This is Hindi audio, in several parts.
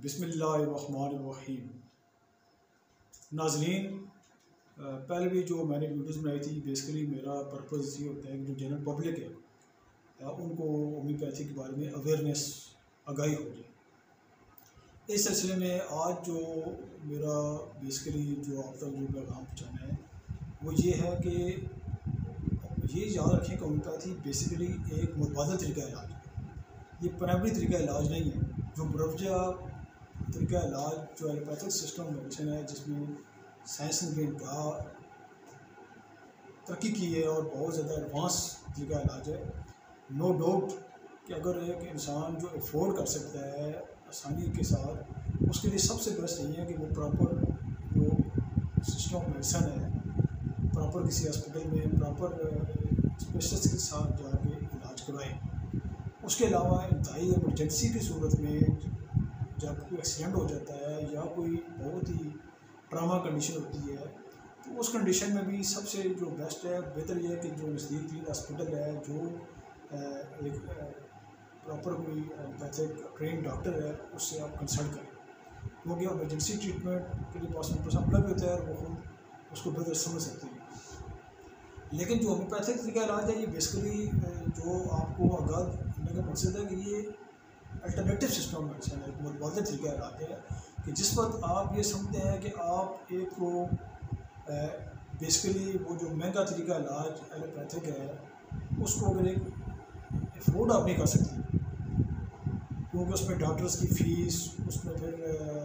बिस्मिल्लाहिर्रहमानिर्रहीम। नाज़रीन, पहले भी जो मैंने वीडियोज़ बनाई थी, बेसिकली मेरा पर्पज़ ये होता है कि जो जनरल पब्लिक है उनको होम्योपैथी के बारे में अवेयरनेस आगाही हो जाए। इस सिलसिले में आज जो मेरा बेसिकली जो आप तक जो पैगाम पहुँचाना है वो ये है कि ये याद रखें कि होम्योपैथी बेसिकली एक मुतबादल तरीका इलाज है। ये प्राइमरी तरीका इलाज नहीं है। जो मुरवजा तरीका इलाज जो एलोपैथिक सिस्टम मेडिसिन है, जिसमें साइंस ने भी इंतहा तरक्की की है और बहुत ज़्यादा एडवांस तरीका इलाज है। नो डाउट कि अगर एक इंसान जो अफोर्ड कर सकता है आसानी के साथ, उसके लिए सबसे बेस्ट यही है कि वो प्रॉपर जो सिस्टम मेडिसिन है, प्रॉपर किसी हॉस्पिटल में प्रॉपर स्पेशलिस्ट के साथ जाके इलाज करवाएं। उसके अलावा इंतहाई इमरजेंसी की सूरत में जब कोई एक्सीडेंट हो जाता है या कोई बहुत ही ट्रामा कंडीशन होती है, तो उस कंडीशन में भी सबसे जो बेस्ट है, बेहतर ये है कि जो नज़दीकी हॉस्पिटल है, जो एक प्रॉपर कोई एलोपैथिक ट्रेन डॉक्टर है, उससे आप कंसल्ट करें, क्योंकि इमरजेंसी ट्रीटमेंट के लिए पास अपना भी होता है और वो खुद उसको बेहतर समझ सकते हैं। लेकिन जो होम्योपैथिक तरीका इलाज है, ये बेसिकली जो आपको आगाह करने का मकसद है कि ये अल्टरनेटिव सिस्टम मेडिसिन है, एक मुतबादल तरीका इलाज है कि जिस वक्त आप ये समझते हैं कि आप एक को बेसिकली वो जो महंगा तरीका इलाज एलोपैथिक है, उसको अगर एक अफोर्ड आप नहीं कर सकते, क्योंकि उसमें डॉक्टर्स की फ़ीस, उसमें फिर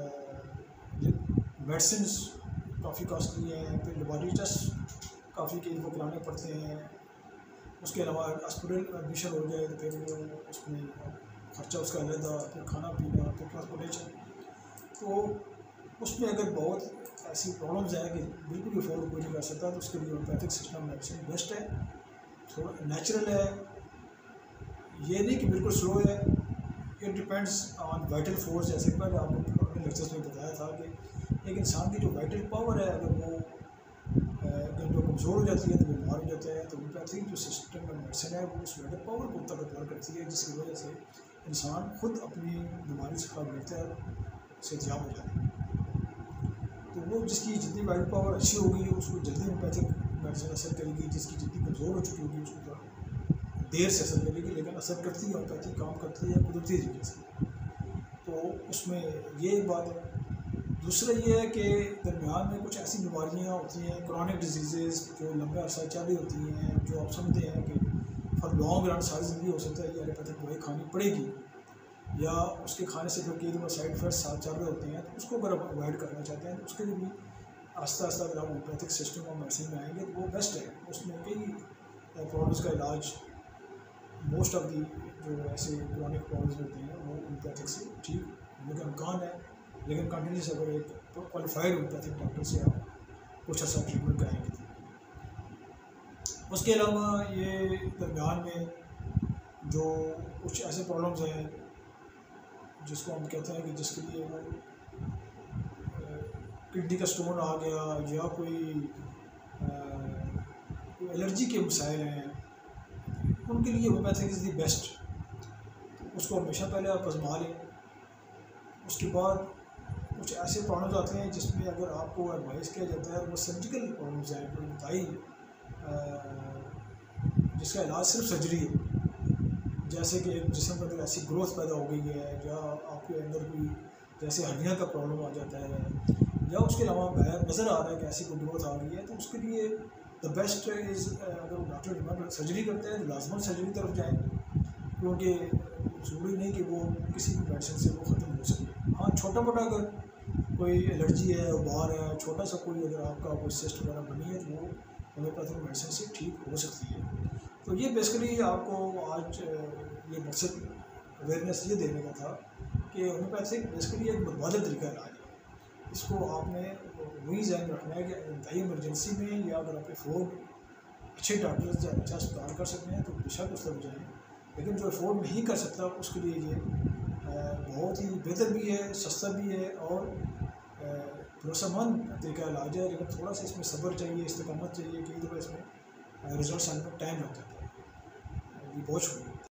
मेडिसिन काफ़ी कॉस्टली हैं, फिर लेबॉरेटरी टेस्ट काफ़ी के वो कराने पड़ते हैं, उसके अलावा हॉस्पिटल एडमिशन हो जाए तो फिर उसमें खर्चा उसका अलग, फिर खाना पीना, फिर ट्रांसपोर्टेशन, तो उसमें अगर बहुत ऐसी प्रॉब्लम्स हैं कि बिल्कुल अफोर्ड कोई नहीं कर सकता, तो उसके लिए होम्योपैथिक सिस्टम मेडिसिन बेस्ट है। थोड़ा नेचुरल है, ये नहीं कि बिल्कुल स्लो है। It depends on vital force. जैसे पहले आपको अपने लेक्चर्स में बताया था कि एक इंसान की जो वाइटल पावर है, अगर वो जो कमज़ोर हो जाती है तो बीमार हो जाता है, तो होम्योपैथिक जो सिस्टम में मेडिसिन है वो उस वाइटल पावर को ताकतवर करती है, जिसकी वजह से इंसान खुद अपनी बीमारी से खराब बेहतर सेहतयाब हो जाता है। तो वो जिसकी जितनी वाइटल पावर अच्छी होगी उसको जल्दी होम्योपैथिक मेडिसिन असर करेगी, जिसकी जितनी कमज़ोर हो चुकी होगी उसको थोड़ा देर से असर करेगी, लेकिन असर करती है, होम्योपैथी काम करती है कुदरती तरीके से। तो उसमें ये एक बात है। दूसरा ये है कि दरमियान में कुछ ऐसी बीमारियाँ होती हैं, क्रॉनिक डिजीज़ जो लंबे अरसा चल रही होती हैं, जो आप समझते हैं कि फॉर लॉन्ग रन सारी ज़िंदगी हो सकता है ये एलोपैथिक दवाई खानी पड़ेगी, या उसके खाने से फिर कई साइड इफेक्ट्स साथ चल रहे होते हैं, तो उसको अगर आप अवॉइड करना चाहते हैं तो उसके लिए भी आस्ता आस्ता अगर आप होम्योपैथिक सिस्टम और मेडिसिन में आएंगे तो वो बेस्ट है। उसमें कई प्रॉब्लम्स का इलाज, मोस्ट ऑफ दी जो ऐसे क्रॉनिक प्रॉब्लम्स होते हैं वो होम्योपैथिक से ठीक होने का इम्कान है। लेकिन कंटिन्यूस अगर एक क्वालिफाइड होम्योपैथिक डॉक्टर से आप कुछ ऐसा ट्रीटमेंट कराएंगे। उसके अलावा ये दरमियान में जो कुछ ऐसे प्रॉब्लम्स हैं जिसको हम कहते हैं कि जिसके लिए वो किडनी का स्टोन आ गया या कोई एलर्जी के मसाइल हैं, उनके लिए होम्योपैथिक इज़ दी बेस्ट। तो उसको हमेशा पहले आप आजमा लें। उसके बाद कुछ ऐसे प्रॉब्लम्स आते हैं जिसमें अगर आपको एडवाइस किया जाता है वो सर्जिकल प्रॉब्लम्स हैं, कोई बताई जिसका इलाज सिर्फ सर्जरी है, जैसे कि एक जिस्म के अंदर ऐसी ग्रोथ पैदा हो गई है, या आपके अंदर कोई जैसे हड्डियाँ का प्रॉब्लम आ जाता है, या उसके अलावा बाहर नज़र आ रहा है कि ऐसी कोई ग्रोथ आ गई है, तो उसके लिए द बेस्ट इज़ अगर डॉक्टर सर्जरी करते हैं तो लाजमन सर्जरी तरफ जाएँ, क्योंकि ज़रूरी नहीं कि वो किसी भी मेडिसिन से वो ख़त्म हो सके। हाँ, छोटा मोटा अगर कोई एलर्जी है, उबार है, छोटा सा कोई अगर आपका कोई सिस्ट वगैरह बनी है तो वो होम्योपैथिक मेडिसिन से ठीक हो सकती है। तो ये बेसिकली आपको आज ये मकसद अवेयरनेस ये देने का था कि होम्योपैथिक बेसिकली एक मुतबादल तरीका इलाज है। इसको आपने वही ध्यान रखना है कि इंतहाई इमरजेंसी में, या अगर आप अफोर्ड अच्छे डॉक्टर्स या अच्छा अस्पताल कर सकते हैं तो बेशक उस तरफ जाएँ, लेकिन जो अफोर्ड नहीं कर सकता उसके लिए ये बहुत ही बेहतर भी है, सस्ता भी है और भरोसेमंद तरीका इलाज है। लेकिन थोड़ा सा इसमें सब्र चाहिए, इस्तिकामत चाहिए, कई दफ़ा इसमें रिजल्ट आने में टाइम लग जाता है। ये बहुत शुक्रिया।